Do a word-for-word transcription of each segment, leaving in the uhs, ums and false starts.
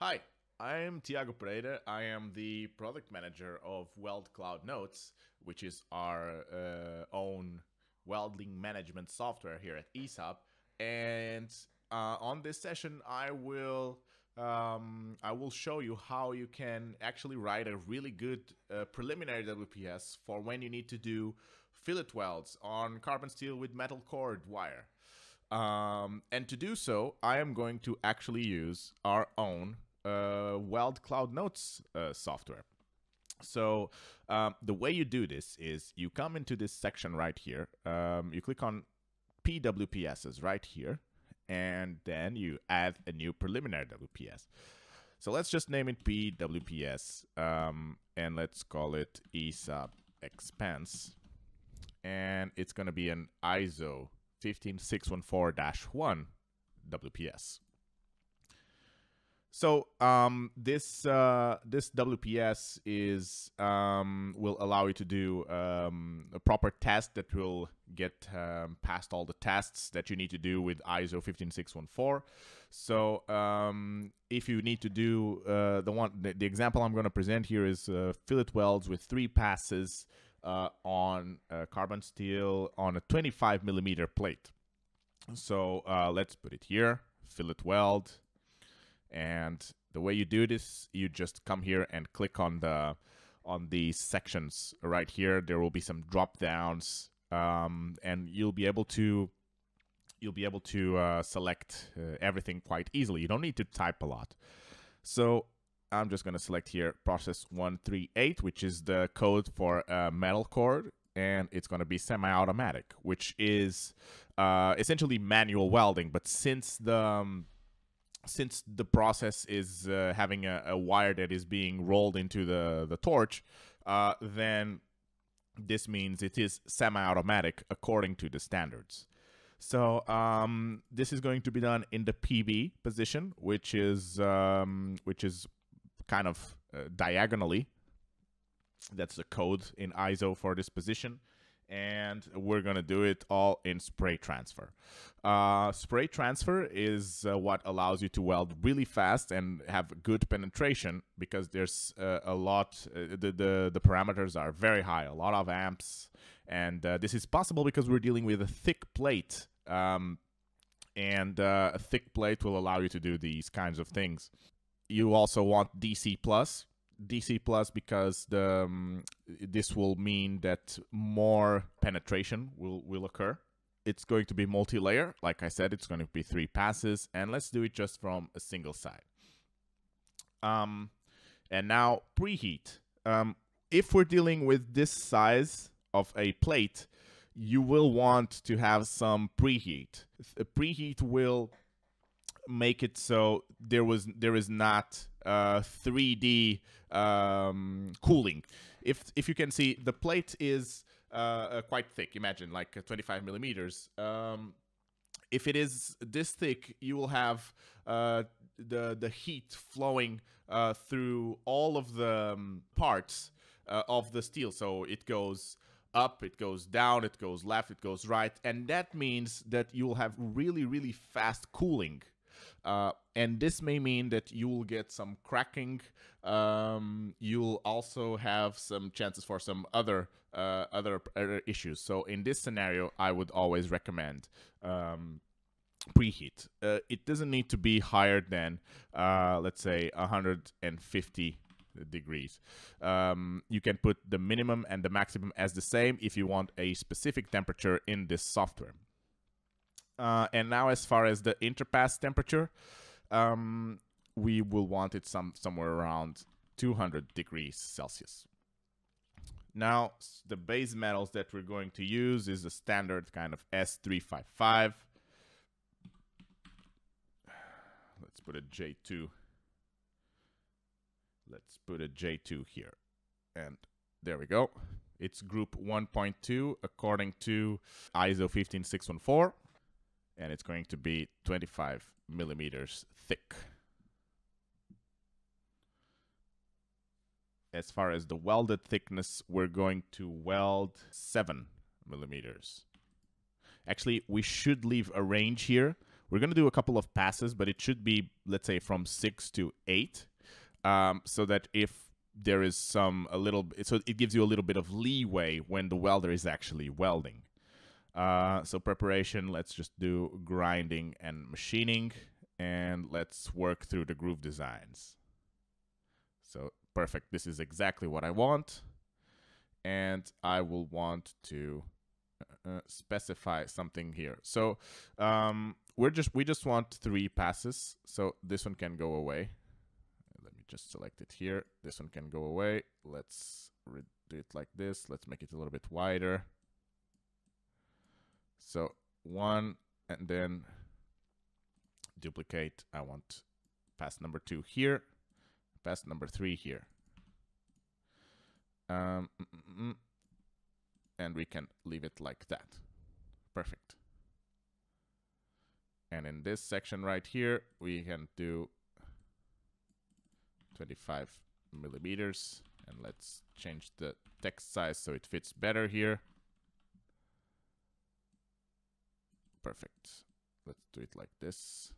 Hi, I'm Tiago Pereira. I am the product manager of WeldCloud Notes, which is our uh, own welding management software here at E S A B. And uh, on this session, I will um, I will show you how you can actually write a really good uh, preliminary W P S for when you need to do fillet welds on carbon steel with metal cord wire. Um, and to do so, I am going to actually use our own uh, WeldCloud Notes uh, software. So um, the way you do this is you come into this section right here. Um, you click on P W P Ss right here, and then you add a new preliminary W P S. So let's just name it P W P S, um, and let's call it E S A B expense, and it's going to be an I S O fifteen six one four dash one W P S. So um, this uh, this W P S is um, will allow you to do um, a proper test that will get um, past all the tests that you need to do with I S O fifteen six one four. So um, if you need to do uh, the one, the, the example I'm going to present here is uh, fillet welds with three passes uh, on uh, carbon steel on a twenty-five millimeter plate. So uh, let's put it here, fillet weld. And the way you do this, you just come here and click on the on these sections right here. There will be some drop downs, um, and you'll be able to you'll be able to uh, select uh, everything quite easily. You don't need to type a lot. So I'm just going to select here process one three eight, which is the code for uh, metal cord, and it's going to be semi-automatic, which is uh, essentially manual welding. But since the um, since the process is uh, having a, a wire that is being rolled into the, the torch, uh, then this means it is semi-automatic according to the standards. So um, this is going to be done in the P B position, which is um, which is kind of uh, diagonally. That's the code in I S O for this position. And we're going to do it all in spray transfer. Uh, spray transfer is uh, what allows you to weld really fast and have good penetration, because there's uh, a lot, uh, the, the, the parameters are very high, a lot of amps. And uh, this is possible because we're dealing with a thick plate. Um, and uh, a thick plate will allow you to do these kinds of things. You also want D C plus. D C plus because the um, this will mean that more penetration will will occur. It's going to be multi-layer. Like I said, it's going to be three passes, and let's do it just from a single side. Um, and now preheat. Um, if we're dealing with this size of a plate, you will want to have some preheat. A preheat will make it so there was there is not uh, three D um, cooling. If if you can see, the plate is uh, uh, quite thick. Imagine like uh, twenty-five millimeters. Um, if it is this thick, you will have uh, the the heat flowing uh, through all of the um, parts uh, of the steel. So it goes up, it goes down, it goes left, it goes right, and that means that you will have really really fast cooling. Uh, and this may mean that you will get some cracking. Um, you'll also have some chances for some other, uh, other other issues. So in this scenario, I would always recommend um, preheat. Uh, it doesn't need to be higher than, uh, let's say, one hundred fifty degrees. Um, you can put the minimum and the maximum as the same if you want a specific temperature in this software. Uh, and now, as far as the interpass temperature, um, we will want it some somewhere around two hundred degrees Celsius. Now, the base metals that we're going to use is the standard kind of S three fifty-five. Let's put a J two. Let's put a J two here, and there we go. It's group one point two according to I S O fifteen six one four. And it's going to be twenty-five millimeters thick. As far as the welded thickness, we're going to weld seven millimeters. Actually, we should leave a range here. we're going to do a couple of passes, but it should be, let's say, from six to eight, um, so that if there is some a little, so it gives you a little bit of leeway when the welder is actually welding. Uh, so preparation, let's just do grinding and machining, and let's work through the groove designs. So perfect, this is exactly what I want. And I will want to uh, specify something here. So um, we're just we just want three passes. So this one can go away. Let me just select it here. This one can go away. Let's do it like this. Let's make it a little bit wider. So one, and then duplicate. I want pass number two here, pass number three here. Um, mm, mm, mm. And we can leave it like that. Perfect. And in this section right here, we can do twenty-five millimeters. And let's change the text size so it fits better here. Perfect. Let's do it like this.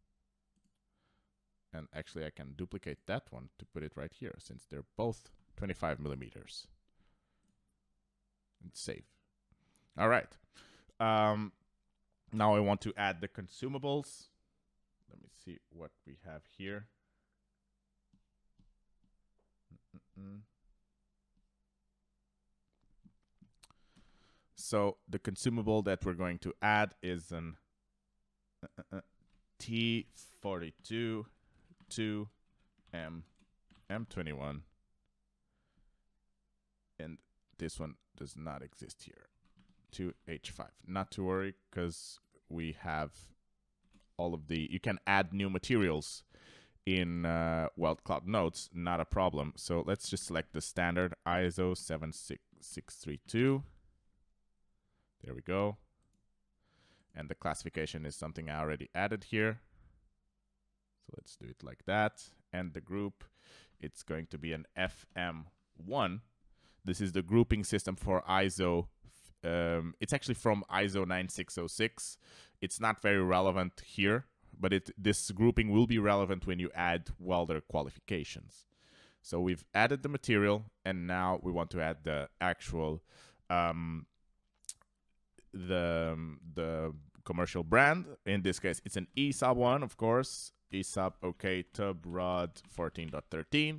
And actually, I can duplicate that one to put it right here, since they're both twenty-five millimeters. And save. All right. Um, now I want to add the consumables. Let me see what we have here. Mm-mm-mm. So the consumable that we're going to add is an uh, uh, T forty-two two M M twenty-one, and this one does not exist here. two H five. Not to worry, because we have all of the, you can add new materials in uh, WeldCloud Notes, not a problem. So let's just select the standard I S O seven six six three two. There we go. And the classification is something I already added here. So let's do it like that. And the group, it's going to be an F M one. This is the grouping system for I S O. Um, it's actually from I S O nine six oh six. It's not very relevant here, but it this grouping will be relevant when you add welder qualifications. So we've added the material, and now we want to add the actual um, the um, the commercial brand. In this case, it's an E S A B one, of course. E S A B OK Tub Rod fourteen point thirteen.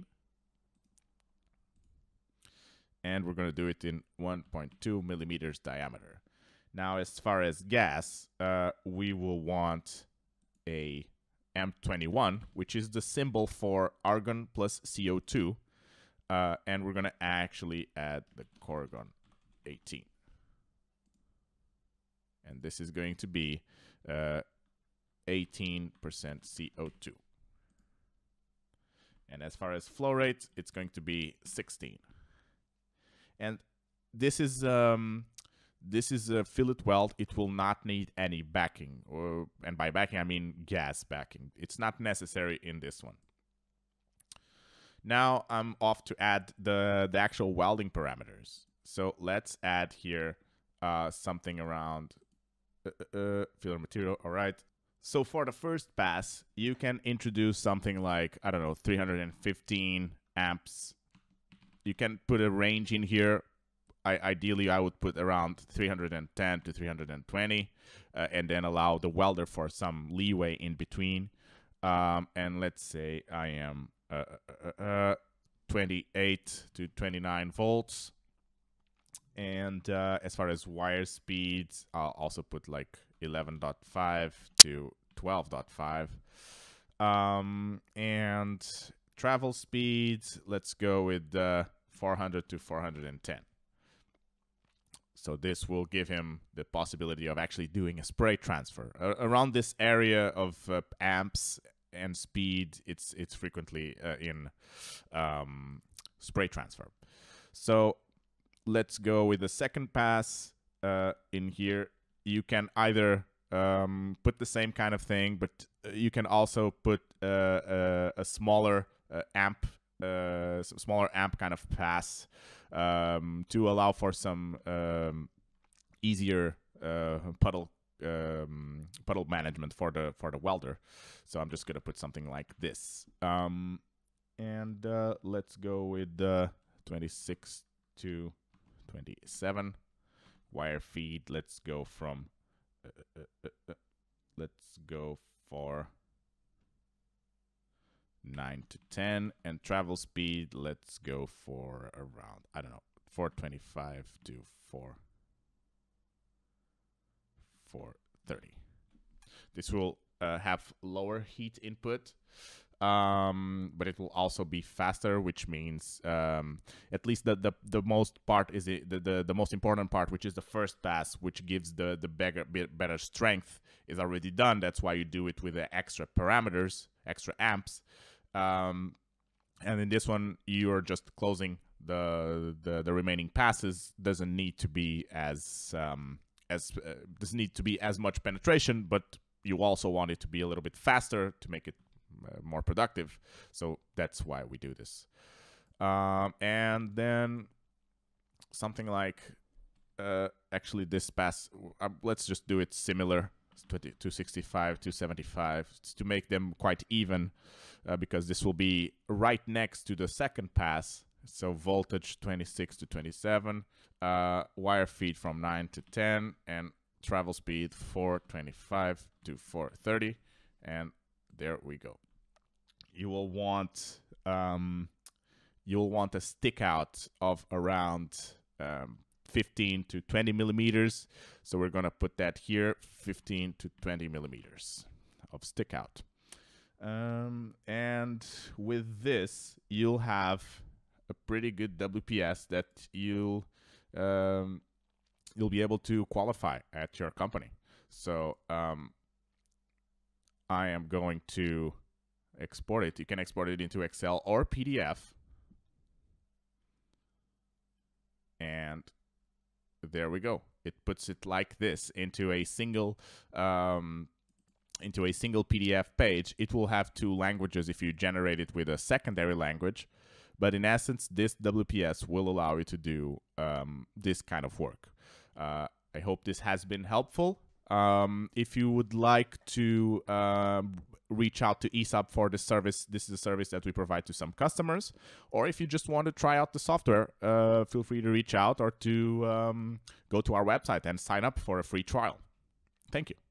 And we're going to do it in one point two millimeters diameter. Now, as far as gas, uh, we will want a M twenty-one, which is the symbol for argon plus C O two. Uh, and we're going to actually add the Corgon eighteen. And this is going to be uh, eighteen percent C O two. And as far as flow rate, it's going to be sixteen. And this is um, this is a fillet weld. It will not need any backing, or and by backing I mean gas backing. It's not necessary in this one. Now I'm off to add the the actual welding parameters. So let's add here uh, something around uh, uh, filler material. All right. So for the first pass, you can introduce something like, I don't know, three hundred fifteen amps. You can put a range in here. I, ideally, I would put around three hundred ten to three hundred twenty, uh, and then allow the welder for some leeway in between. Um, and let's say I am uh, uh, uh, twenty-eight to twenty-nine volts. And uh, as far as wire speeds, I'll also put like eleven point five to twelve point five. Um, and travel speeds, let's go with uh, four hundred to four hundred ten. So this will give him the possibility of actually doing a spray transfer. Uh, around this area of uh, amps and speed, it's it's frequently uh, in um, spray transfer. So let's go with the second pass uh, in here. You can either um, put the same kind of thing, but you can also put uh, a, a smaller uh, amp, uh, smaller amp kind of pass um, to allow for some um, easier uh, puddle um, puddle management for the for the welder. So I'm just gonna put something like this. Um, and uh, let's go with uh, twenty-six to twenty-seven. Wire feed, let's go from uh, uh, uh, uh, let's go for nine to ten, and travel speed, let's go for around, I don't know, four twenty-five to four thirty. This will uh, have lower heat input, um, but it will also be faster, which means um, at least the, the the most part is the, the the most important part, which is the first pass, which gives the the better better strength, is already done. That's why you do it with the extra parameters, extra amps, um, and in this one you're just closing the the, the remaining passes. Doesn't need to be as um, as uh, doesn't need to be as much penetration, but you also want it to be a little bit faster to make it uh, more productive. So that's why we do this. Um, and then something like, uh, actually this pass, uh, let's just do it similar, two sixty-five, two seventy-five, to make them quite even, uh, because this will be right next to the second pass. So voltage twenty-six to twenty-seven, uh, wire feed from nine to ten, and travel speed four twenty-five to four thirty, and there we go. You will want um, you'll want a stick out of around um, fifteen to twenty millimeters. So we're gonna put that here, fifteen to twenty millimeters of stick out. Um, and with this, you'll have a pretty good W P S that you'll um, you'll be able to qualify at your company. So um, I am going to export it. You can export it into Excel or P D F. And there we go. It puts it like this into a single um, into a single P D F page. It will have two languages if you generate it with a secondary language. But in essence, this W P S will allow you to do um, this kind of work. Uh, I hope this has been helpful. Um, if you would like to um, reach out to E S A B for this service, this is a service that we provide to some customers. Or if you just want to try out the software, uh, feel free to reach out or to um, go to our website and sign up for a free trial. Thank you.